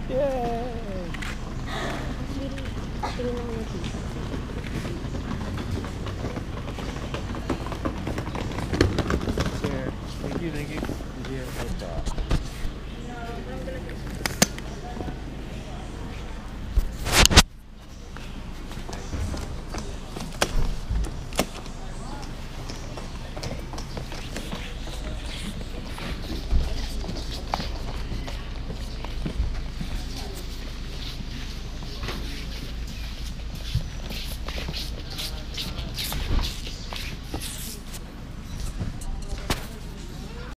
Yay! Tingin naman natin. There. Thank you, thank you.